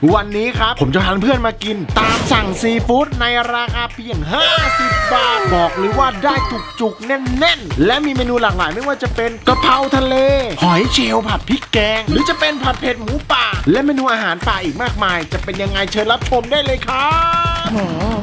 วันนี้ครับผมจะพาเพื่อนมากินตามสั่งซีฟู้ดในราคาเพียง50 บาทบอกเลยว่าได้จุกๆแน่นๆและมีเมนูหลากหลายไม่ว่าจะเป็นกะเพราทะเลหอยเชลล์ผัดพริกแกงหรือจะเป็นผัดเผ็ดหมูป่าและเมนูอาหารป่าอีกมากมายจะเป็นยังไงเชิญรับชมได้เลยครับ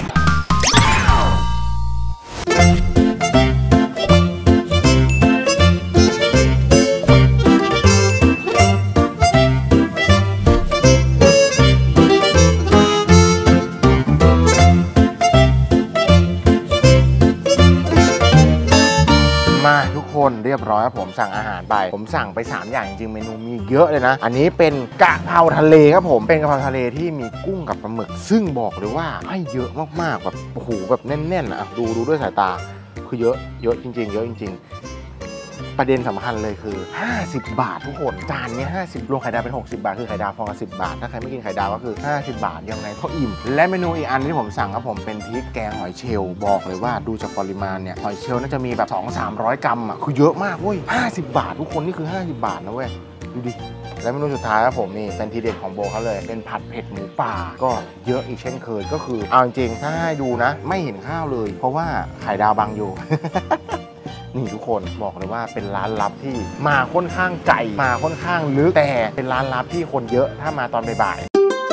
เรียบร้อยครับผมสั่งอาหารไปผมสั่งไป3อย่างจริงๆเมนูมีเยอะเลยนะอันนี้เป็นกะเพราทะเลครับผมเป็นกะเพราทะเลที่มีกุ้งกับปลาหมึกซึ่งบอกเลยว่าให้เยอะมากๆแบบโอ้โหแบบแน่นๆอ่ะดูด้วยสายตาคือเยอะจริงๆเยอะจริงๆประเด็นสำคัญเลยคือ50 บาททุกคนจานนี้50รวมไข่ดาวเป็น60 บาทคือไข่ดาวฟองละ10 บาทถ้าใครไม่กินไข่ดาวก็คือ50 บาทยังไงก็อิ่มและเมนูอีกอันที่ผมสั่งครับผมเป็นพริกแกงหอยเชลล์บอกเลยว่าดูจากปริมาณเนี่ยหอยเชลล์น่าจะมีแบบ 200-300 กรัมอ่ะคือเยอะมากเว้ย50 บาททุกคนนี่คือ50 บาทนะเว้ยดูดิและเมนูสุดท้ายครับผมนี่เป็นทีเด็ดของโบเขาเลยเป็นผัดเผ็ดหมูป่าก็เยอะอีกเช่นเคยก็คือเอาจริงๆถ้าให้ดูนะไม่เห็นข้าวเลยเพราะว่าไข่ดาวบังอยู่ นี่ทุกคนบอกเลยว่าเป็นร้านลับที่มาค่อนข้างไกลมาค่อนข้างลึกแต่เป็นร้านลับที่คนเยอะถ้ามาตอนบ่าย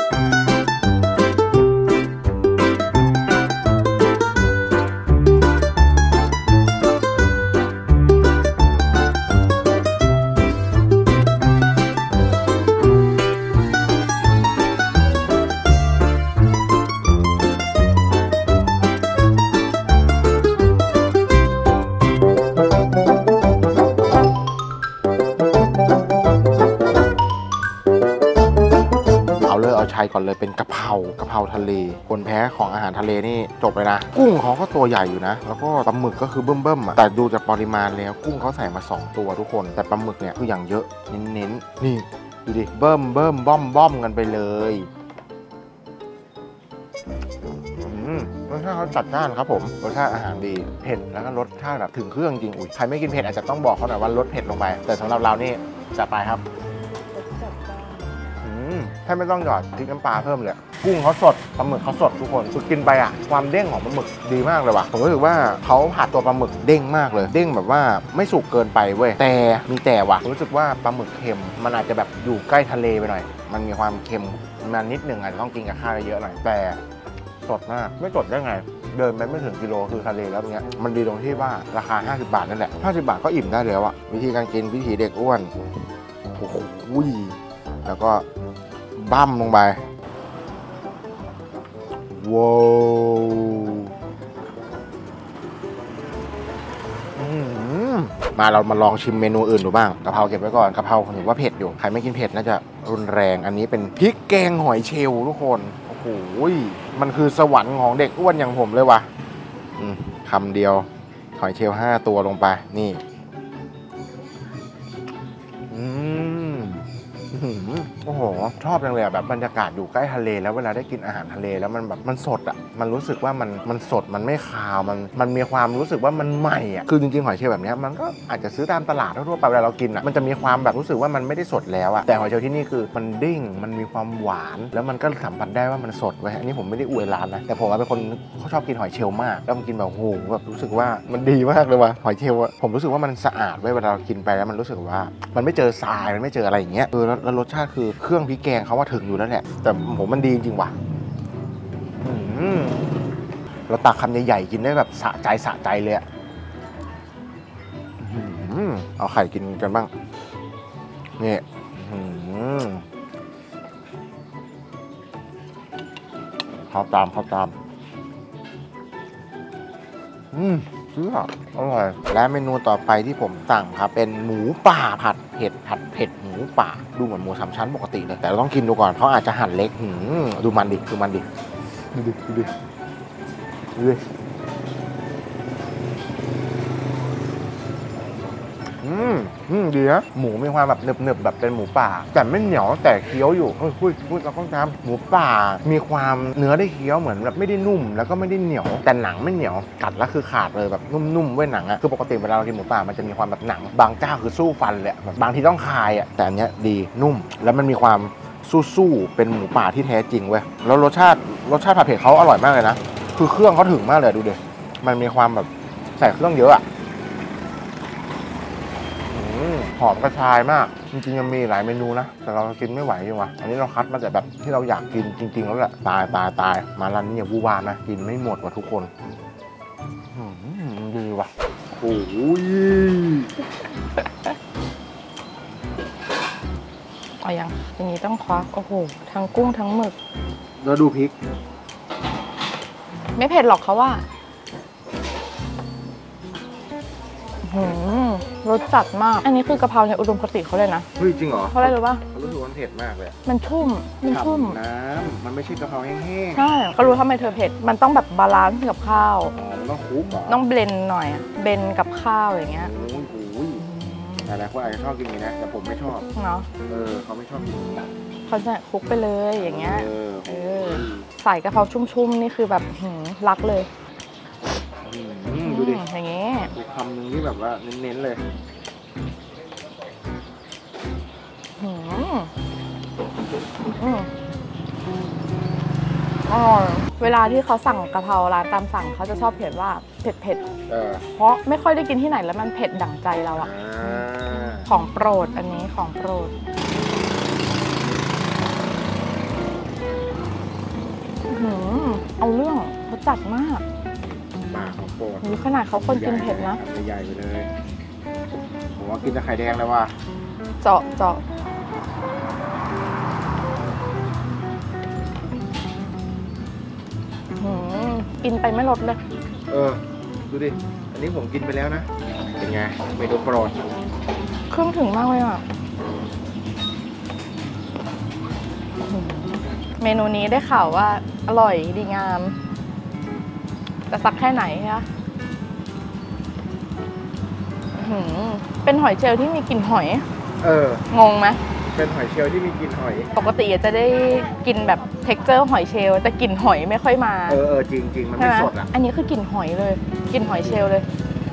ชัยก่อนเลยเป็นกะเพราทะเลคนแพ้ของอาหารทะเลนี่จบเลยนะกุ้งเขาก็ตัวใหญ่อยู่นะแล้วก็ปลาหมึกก็คือเบิ่มๆอ่ะแต่ดูจากปริมาณแล้วกุ้งเขาใส่มา2ตัวทุกคนแต่ปลาหมึกเนี่ยคืออย่างเยอะเน้นๆนี่ดูดิเบิ่มบ้อมกันไปเลยรสชาติเขาจัดจ้านครับผมรสชาติอาหารดีเผ็ดแล้วก็รสชาติแบบถึงเครื่องจริงใครไม่กินเผ็ดอาจจะต้องบอกเขาหน่อยว่าลดเผ็ดลงไปแต่สำหรับเรานี่จะไปครับแค่ไม่ต้องหยอดพริกน้ำปลาเพิ่มเลยกุ้งเขาสดปลาหมึกเขาสดทุกคนคือกินไปอ่ะความเด้งของปลาหมึกดีมากเลยว่ะผมรู้สึกว่าเขาผัดตัวปลาหมึกเด้งมากเลยเด้งแบบว่าไม่สุกเกินไปเว้ยแต่มีแต่ว่ะผมรู้สึกว่าปลาหมึกเค็มมันอาจจะแบบอยู่ใกล้ทะเลไปหน่อยมันมีความเค็มมันนิดนึงอาจจะต้องกินกับข้าวเยอะหน่อยแต่สดมากไม่สดได้ไงเดินไปไม่ถึงกิโลคือทะเลแล้วเนี้ยมันดีตรงที่ว่าราคา50 บาทนั่นแหละ50 บาทก็อิ่มได้แล้วอ่ะวิธีการกินวิธีเด็กอ้วนโอ้โหแล้วก็บั้มลงไปว้าวมาเรามาลองชิมเมนูอื่นดูบ้างกะเพราเก็บไว้ก่อนกะเพราถือว่าเผ็ดอยู่ใครไม่กินเผ็ดน่าจะรุนแรงอันนี้เป็นพริกแกงหอยเชลล์ทุกคนโอ้โหมันคือสวรรค์ของเด็กอ้วนอย่างผมเลยว่ะคำเดียวหอยเชลล์5 ตัวลงไปนี่โอ้โหชอบจังเลยแบบบรรยากาศอยู่ใกล้ทะเลแล้วเวลาได้กินอาหารทะเลแล้วมันแบบมันสดอ่ะมันรู้สึกว่ามันสดมันไม่คาวมันมีความรู้สึกว่ามันใหม่อ่ะคือจริงๆหอยเชลล์แบบนี้มันก็อาจจะซื้อตามตลาดทั่วไปเวลาเรากินอ่ะมันจะมีความแบบรู้สึกว่ามันไม่ได้สดแล้วอ่ะแต่หอยเชลล์ที่นี่คือมันเด้งมันมีความหวานแล้วมันก็สัมผัสได้ว่ามันสดไว้อันนี้ผมไม่ได้อวยร้านนะแต่ผมเป็นคนเขาชอบกินหอยเชลล์มากแล้วผมกินแบบโหแบบรู้สึกว่ามันดีมากเลยว่ะหอยเชลล์ผมรู้สึกว่ามันสะอาดไว้เวลาเรากินไปแล้วมันรู้สึกว่ามันไม่เจอทรายมันไม่เจออะไรอย่างเงี้ยแล้วรสชาติคือเครื่องพริกแกงเขาว่าถึงอยู่แล้วแหละแต่ผมมันดีจริงว่ะเราตักคำใหญ่ๆกินได้แบบสะใจเลยอะเอาไข่กินกันบ้างนี่เข้าตามเชื่ออร่อยและเมนูต่อไปที่ผมสั่งครับเป็นหมูป่าผัดเผ็ดหมูป่าดูเหมือนหมู3 ชั้นปกติเลยแต่เราต้องกินดูก่อนเขาอาจจะหั่นเล็กดูมันดิดูดีนะหมูมีความแบบหนึบแบบเป็นหมูป่าแต่ไม่เหนียวแต่เคี้ยวอยู่พูดเราต้องทำหมูป่ามีความเนื้อได้เคี้ยวเหมือนแบบไม่ได้นุ่มแล้วก็ไม่ได้เหนียวแต่หนังไม่เหนียวกัดแล้วคือขาดเลยแบบนุ่มๆเว้ยหนังอะคือปกติเวลาเรากินหมูป่ามันจะมีความแบบหนังบางเจ้าคือสู้ฟันเลยแบบบางทีต้องคายอะแต่อันเนี้ยดีนุ่มแล้วมันมีความสู้ๆเป็นหมูป่าที่แท้จริงเว้ยแล้วรสชาติผัดเผ็ดเขาอร่อยมากเลยนะคือเครื่องเขาถึงมากเลยดูดิมันมีความแบบใส่เครื่องเยอะอะหอมกระชายมากจริงๆยังมีหลายเมนูนะแต่เรากินไม่ไหวจริงวะอันนี้เราคัดมาแต่แบบที่เราอยากกินจริงๆแล้วแหละตายมาร้านนี้อย่าบูบานนะกินไม่หมดว่ะทุกคนดีว่ะโอ้ยเอาอย่างนี้ต้องควักโอ้โหทั้งกุ้งทั้งหมึกแล้วดูพริกไม่เผ็ดหรอกเขาว่ารสจัดมากอันนี้คือกะเพราในอุดมคติเขาเลยนะเฮ้ยจริงเหรอเพราะอะไรรู้ป่ะเขารู้สึกว่าเผ็ดมากเลยมันชุ่มน้ำมันไม่ใช่กะเพราแห้งๆใช่ก็รู้ทำไมเธอเผ็ดมันต้องแบบบาลานซ์กับข้าวมันต้องคลุกต้องเบลนหน่อยเบลนกับข้าวอย่างเงี้ยโอ้ยหลายคนอาจจะชอบกินนี้นะแต่ผมไม่ชอบเนาะเขาไม่ชอบกินเขาจะคลุกไปเลยอย่างเงี้ยใส่กะเพราชุ่มๆนี่คือแบบรักเลยดูดิอย่างเงี้ยคำนึงที่แบบว่าเน้นๆเลยอร่อยเวลาที่เขาสั่งกะเพราร้านตามสั่งเขาจะชอบเขียนว่าเผ็ดเพราะไม่ค่อยได้กินที่ไหนแล้วมันเผ็ดดั่งใจเราอะของโปรดอันนี้ของโปรดเอาเรื่องเขาจัดมากของโปรดขนาดเขาคนกินเผ็ดนะใหญ่ไปเลยผมว่ากินแต่ไข่แดงเลยว่ะเจาะกินไปไม่ลดเลยดูดิอันนี้ผมกินไปแล้วนะเป็นไงเมนูโปรดเครื่องถึงมากเลยอ่ะเมนูนี้ได้ข่าวว่าอร่อยดีงามแต่สักแค่ไหนคะเป็นหอยเชลล์ที่มีกลิ่นหอยงงไหมเป็นหอยเชลล์ที่มีกลิ่นหอยปกติจะได้กินแบบเท็กเจอร์หอยเชลล์แต่กลิ่นหอยไม่ค่อยมาจริงมันไม่สดอ่ะอันนี้คือกลิ่นหอยเลยกลิ่นหอยเชลล์เลย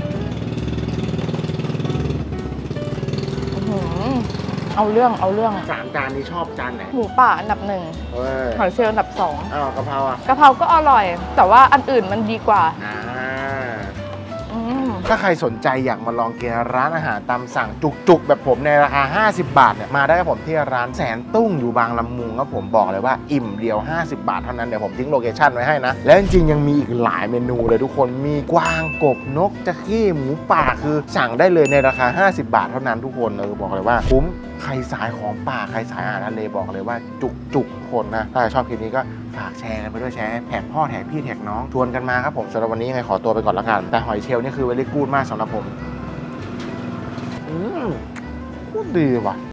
เอาเรื่อง 3 จานนี้ชอบจานไหนหมูป่าอันดับ1หอยเชลล์อันดับ2 กะเพราอ่ะกะเพราก็อร่อยแต่ว่าอันอื่นมันดีกว่าถ้าใครสนใจอยากมาลองกินร้านอาหารตามสั่งจุกๆแบบผมในราคา50 บาทเนี่ยมาได้กับผมที่ร้านแสนตุ้งอยู่บางลำมุงครับผมบอกเลยว่าอิ่มเดียว50 บาทเท่านั้นเดี๋ยวผมทิ้งโลเคชั่นไว้ให้นะแล้วจริงๆยังมีอีกหลายเมนูเลยทุกคนมีกวางกบนกจระเข้หมูป่าคือสั่งได้เลยในราคา50 บาทเท่านั้นทุกคนบอกเลยว่าคุ้มใครสายของป่าใครสายอาหารทะเลบอกเลยว่าจุกคนนะถ้าชอบคลิปนี้ก็ฝากแชร์กันไปด้วยแชร์แท็กพ่อแท็กพี่แท็กน้องชวนกันมาครับผมสำหรับวันนี้ยังไงขอตัวไปก่อนละกันแต่หอยเชลล์นี่คือเวลี่กู๊ดมากสำหรับผมโคตรดีว่ะ